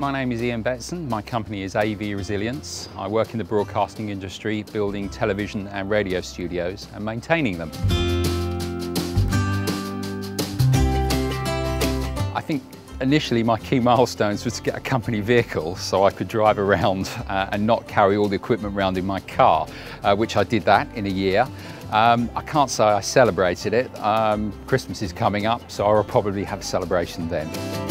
my name is Iain Betson. My company is AV Resilience. I work in the broadcasting industry, building television and radio studios and maintaining them. I think initially my key milestones was to get a company vehicle so I could drive around and not carry all the equipment around in my car, which I did that in a year. I can't say I celebrated it. Christmas is coming up, so I'll probably have a celebration then.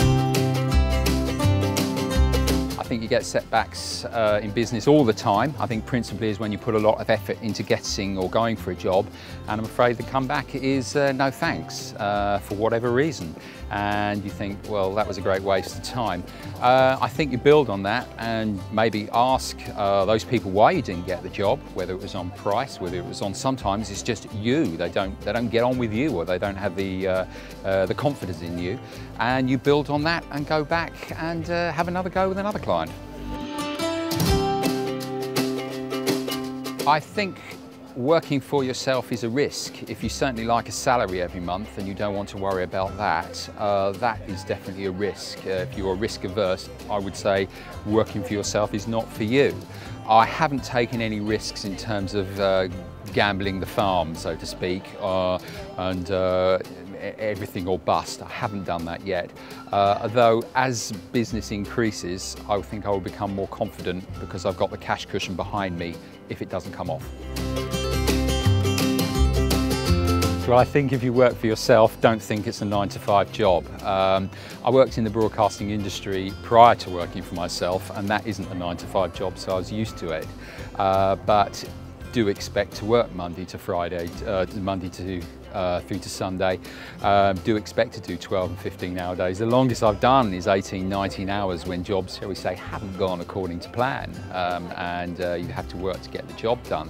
I think you get setbacks in business all the time. I think principally is when you put a lot of effort into getting or going for a job, and I'm afraid the comeback is no thanks for whatever reason. And you think, well, that was a great waste of time. I think you build on that and maybe ask those people why you didn't get the job, whether it was on price, whether it was on, sometimes it's just you. They don't get on with you, or they don't have the confidence in you. And you build on that and go back and have another go with another client. I think working for yourself is a risk. If you certainly like a salary every month and you don't want to worry about that, that is definitely a risk. If you're risk averse, I would say working for yourself is not for you. I haven't taken any risks in terms of gambling the farm, so to speak, and everything or bust. I haven't done that yet. Although as business increases, I think I will become more confident because I've got the cash cushion behind me if it doesn't come off. Well, I think if you work for yourself, don't think it's a 9-to-5 job. I worked in the broadcasting industry prior to working for myself, and that isn't a 9-to-5 job, so I was used to it. But do expect to work Monday to Friday, Monday to through to Sunday. Do expect to do 12 and 15 hour days. The longest I've done is 18, 19 hours when jobs, shall we say, haven't gone according to plan, and you have to work to get the job done.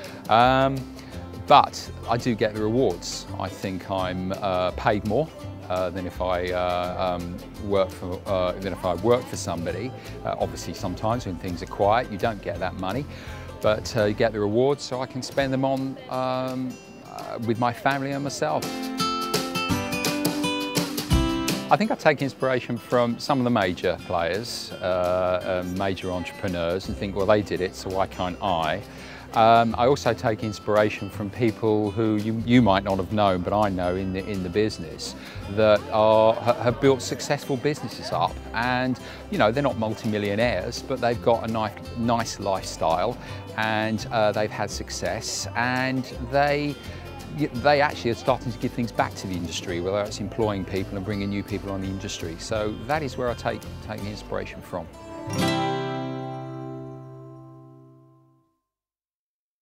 But I do get the rewards. I think I'm paid more than if I work for somebody. Obviously, sometimes when things are quiet, you don't get that money, but you get the rewards, so I can spend them on with my family and myself. I think I take inspiration from some of the major players, major entrepreneurs, and think, well, they did it, so why can't I? I also take inspiration from people who you might not have known, but I know in the business, that have built successful businesses up, and you know, they're not multimillionaires, but they've got a nice lifestyle, and they've had success, and they actually are starting to give things back to the industry, whether it's employing people and bringing new people on the industry. So that is where I take the inspiration from.